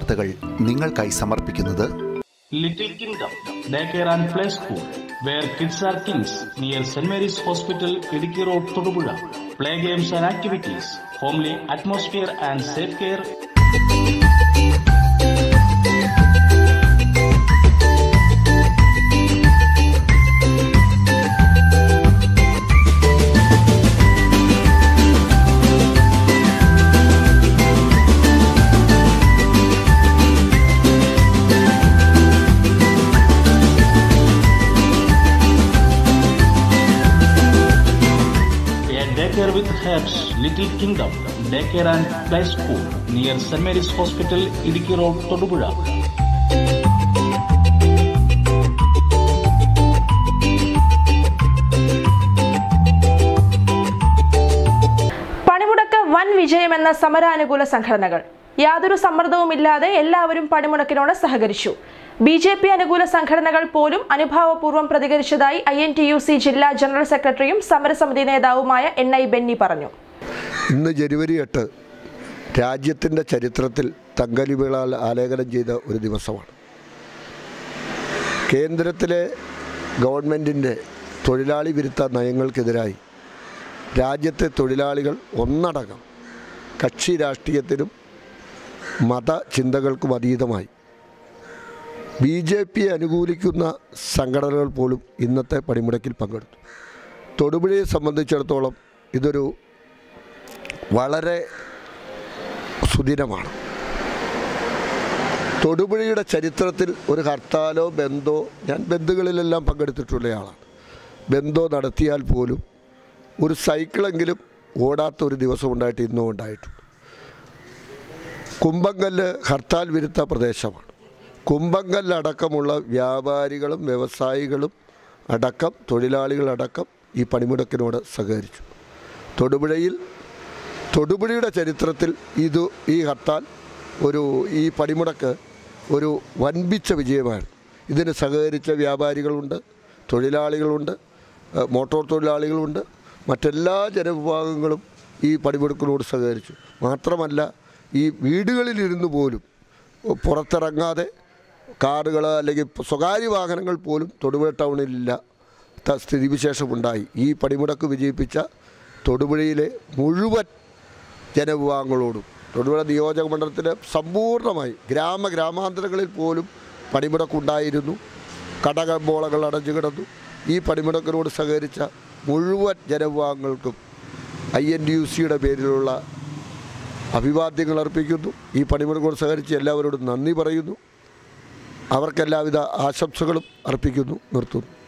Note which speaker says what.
Speaker 1: വാർത്തകൾ നിങ്ങൾക്കായി സമർപ്പിക്കുന്നത്
Speaker 2: Little Kingdom Daycare and Play School, where kids are kings, near St. Mary's Hospital, Idiki Road, Todupuzha. Play games and activities, homely atmosphere and safe care. Daycare with Herbs, Little Kingdom Daycare and Play School, near St. Mary's Hospital, Idiki Road, Todupuzha.
Speaker 3: പണിമുടക്ക് വൻ വിജയമെന്ന സമരാനുകൂല സംഘടനകൾ. യാതൊരു സമ്മർദ്ദവുമില്ലാതെ എല്ലാവരും പണിമുടക്കിനോട് സഹകരിച്ചു. BJP അനുകൂല സംഘടനകൾ പോലും അനുഭാവപൂർവ്വം പ്രതികരിച്ചതായി INTUC ജില്ലാ ജനറൽ സെക്രട്ടറിയും സമരസമിതി നേതാവുമായ NI ബെന്നി പറഞ്ഞു.
Speaker 4: ഇന്ന് ജനുവരി 8 രാജ്യത്തിൻ്റെ ചരിത്രത്തിൽ തങ്കലിപികളാൽ ആലേഖനം ചെയ്ത ഒരു ദിവസമാണ്. കേന്ദ്രത്തിലെ ഗവൺമെൻറ്റിൻ്റെ തൊഴിലാളി വിരുദ്ധ നയങ്ങൾക്കെതിരായി രാജ്യത്തെ തൊഴിലാളികൾ ഒന്നടങ്കം കക്ഷി രാഷ്ട്രീയത്തിനും മതചിന്തകൾക്കും അതീതമായി BJP അനുകൂലിക്കുന്ന സംഘടനകൾ പോലും ഇന്നത്തെ പണിമുടക്കിൽ പങ്കെടുത്തു. തൊടുപുഴയെ സംബന്ധിച്ചിടത്തോളം ഇതൊരു വളരെ സുദിനമാണ്. തൊടുപുഴയുടെ ചരിത്രത്തിൽ ഒരു ഹർത്താലോ ബന്ധോ, ഞാൻ ബന്ധുകളിലെല്ലാം പങ്കെടുത്തിട്ടുള്ളയാളാണ്, ബന്ധോ നടത്തിയാൽ പോലും ഒരു സൈക്കിളെങ്കിലും ഓടാത്ത ഒരു ദിവസം ഉണ്ടായിട്ട് ഇന്നും ഉണ്ടായിട്ടുണ്ട്. കുമ്പങ്കല്ല് ഹർത്താൽ വിരുദ്ധ പ്രദേശമാണ്. കുമ്പങ്കല്ലടക്കമുള്ള വ്യാപാരികളും വ്യവസായികളും അടക്കം തൊഴിലാളികളടക്കം ഈ പണിമുടക്കിനോട് സഹകരിച്ചു. തൊടുപുഴയുടെ ചരിത്രത്തിൽ ഈ ഹർത്താൽ ഈ പണിമുടക്ക് ഒരു വൻപിച്ച വിജയമാണ്. ഇതിന് സഹകരിച്ച വ്യാപാരികളുണ്ട്, തൊഴിലാളികളുണ്ട്, മോട്ടോർ തൊഴിലാളികളുണ്ട്, മറ്റെല്ലാ ജനവിഭാഗങ്ങളും ഈ പണിമുടക്കിനോട് സഹകരിച്ചു. മാത്രമല്ല, ഈ വീടുകളിലിരുന്ന് പോലും പുറത്തിറങ്ങാതെ കാറുകൾ അല്ലെങ്കിൽ സ്വകാര്യ വാഹനങ്ങൾ പോലും തൊടുപുഴ ടൗണിലില്ല സ്ഥിതിവിശേഷമുണ്ടായി. ഈ പണിമുടക്ക് വിജയിപ്പിച്ച തൊടുപുഴയിലെ മുഴുവൻ ജനവിഭാഗങ്ങളോടും തൊടുപുഴ നിയോജക മണ്ഡലത്തിലെ സമ്പൂർണ്ണമായി ഗ്രാമാന്തരങ്ങളിൽ പോലും പണിമുടക്കുണ്ടായിരുന്നു. കടകമ്പോളങ്ങൾ അടഞ്ഞു കിടന്നു. ഈ പണിമുടക്കിനോട് സഹകരിച്ച മുഴുവൻ ജനവിഭാഗങ്ങൾക്കും INTUCയുടെ പേരിലുള്ള അഭിവാദ്യങ്ങൾ അർപ്പിക്കുന്നു. ഈ പണിമുടക്കിനോട് സഹകരിച്ച് എല്ലാവരോടും നന്ദി പറയുന്നു. അവർക്കെല്ലാവിധ ആശംസകളും അർപ്പിക്കുന്നു. നിർത്തുന്നു.